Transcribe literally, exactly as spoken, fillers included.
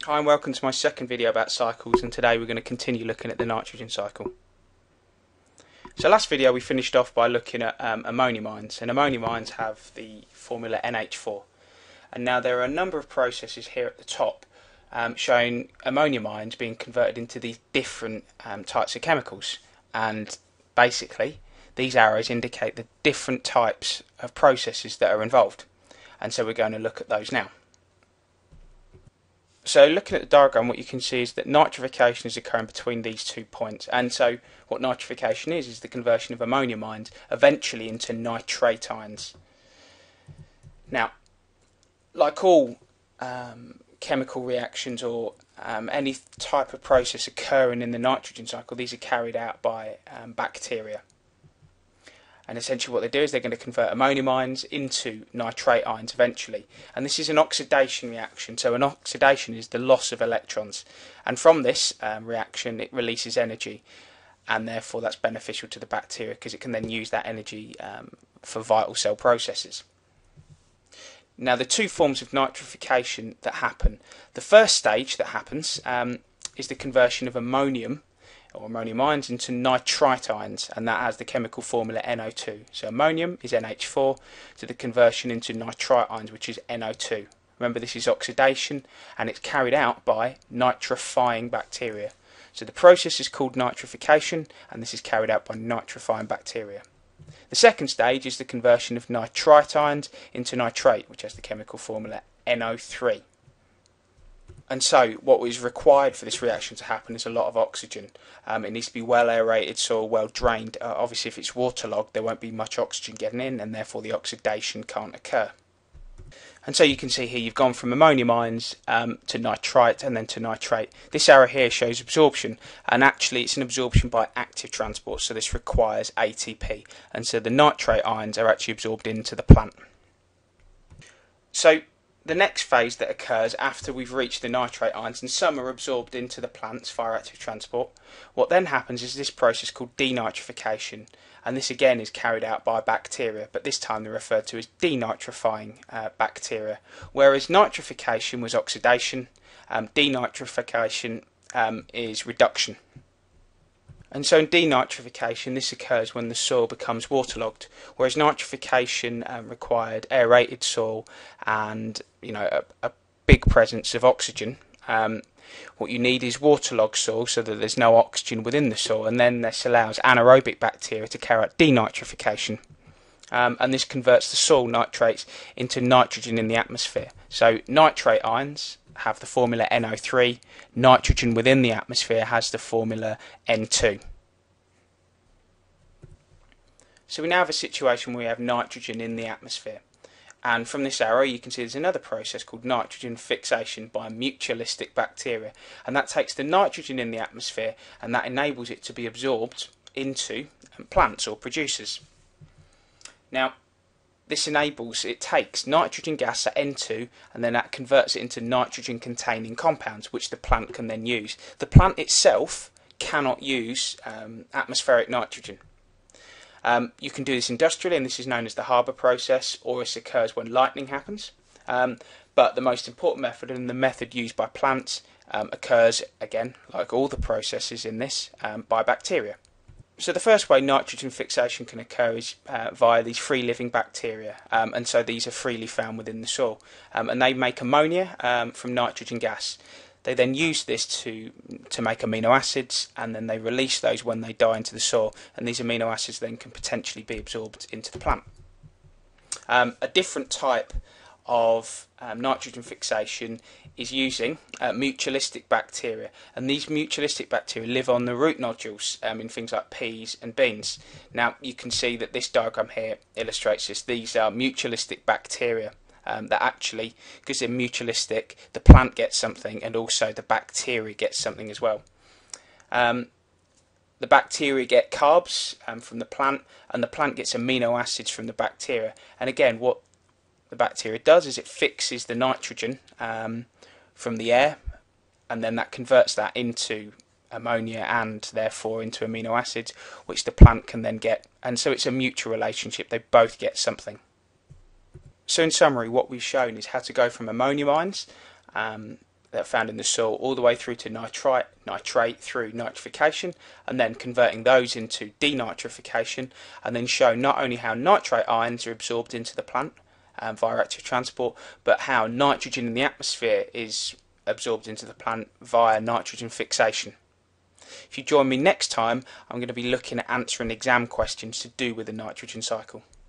Hi and welcome to my second video about cycles, and today we're going to continue looking at the nitrogen cycle. So last video we finished off by looking at um, ammonium ions, and ammonium ions have the formula N H four. And now there are a number of processes here at the top um, showing ammonium ions being converted into these different um, types of chemicals, and basically these arrows indicate the different types of processes that are involved, and so we're going to look at those now. So looking at the diagram, what you can see is that nitrification is occurring between these two points, and so what nitrification is is the conversion of ammonium ions eventually into nitrate ions. Now, like all um, chemical reactions or um, any type of process occurring in the nitrogen cycle, these are carried out by um, bacteria. And essentially what they do is they're going to convert ammonium ions into nitrate ions eventually. And this is an oxidation reaction. So an oxidation is the loss of electrons. And from this um, reaction it releases energy. And therefore that's beneficial to the bacteria because it can then use that energy um, for vital cell processes. Now the two forms of nitrification that happen. The first stage that happens um, is the conversion of ammonium or ammonium ions into nitrite ions, and that has the chemical formula N O two. So ammonium is N H four to the conversion into nitrite ions, which is N O two. Remember, this is oxidation and it's carried out by nitrifying bacteria. So the process is called nitrification, and this is carried out by nitrifying bacteria. The second stage is the conversion of nitrite ions into nitrate, which has the chemical formula N O three. And so what is required for this reaction to happen is a lot of oxygen. Um, it needs to be well aerated soil, well drained. Uh, obviously if it's waterlogged there won't be much oxygen getting in, and therefore the oxidation can't occur. And so you can see here you've gone from ammonium ions um, to nitrite and then to nitrate. This arrow here shows absorption, and actually it's an absorption by active transport, so this requires A T P, and so the nitrate ions are actually absorbed into the plant. So the next phase that occurs after we've reached the nitrate ions, and some are absorbed into the plants via active transport, what then happens is this process called denitrification, and this again is carried out by bacteria, but this time they're referred to as denitrifying uh, bacteria, whereas nitrification was oxidation, um, denitrification um, is reduction. And so in denitrification, this occurs when the soil becomes waterlogged, whereas nitrification um, required aerated soil and you know a, a big presence of oxygen. Um, what you need is waterlogged soil so that there's no oxygen within the soil, and then this allows anaerobic bacteria to carry out denitrification. Um, and this converts the soil nitrates into nitrogen in the atmosphere. So nitrate ions have the formula N O three, nitrogen within the atmosphere has the formula N two. So we now have a situation where we have nitrogen in the atmosphere, and from this arrow you can see there's another process called nitrogen fixation by mutualistic bacteria, and that takes the nitrogen in the atmosphere and that enables it to be absorbed into plants or producers. Now this enables, it takes nitrogen gas at N two and then that converts it into nitrogen containing compounds which the plant can then use. The plant itself cannot use um, atmospheric nitrogen. Um, you can do this industrially, and this is known as the Haber process, or this occurs when lightning happens. Um, but the most important method, and the method used by plants, um, occurs, again, like all the processes in this, um, by bacteria. So the first way nitrogen fixation can occur is uh, via these free-living bacteria, um, and so these are freely found within the soil, um, and they make ammonia um, from nitrogen gas. They then use this to to make amino acids, and then they release those when they die into the soil, and these amino acids then can potentially be absorbed into the plant. Um, a different type of um, nitrogen fixation is using uh, mutualistic bacteria, and these mutualistic bacteria live on the root nodules um, in things like peas and beans. Now you can see that this diagram here illustrates this. These are mutualistic bacteria um, that actually, because they're mutualistic, the plant gets something and also the bacteria gets something as well. Um, the bacteria get carbs um, from the plant, and the plant gets amino acids from the bacteria, and again what the bacteria does is it fixes the nitrogen um, from the air, and then that converts that into ammonia and therefore into amino acids, which the plant can then get, and so it's a mutual relationship. They both get something. So in summary, what we've shown is how to go from ammonium ions um, that are found in the soil all the way through to nitrite, nitrate through nitrification, and then converting those into denitrification, and then show not only how nitrate ions are absorbed into the plant um, via active transport, but how nitrogen in the atmosphere is absorbed into the plant via nitrogen fixation. If you join me next time, I'm going to be looking at answering exam questions to do with the nitrogen cycle.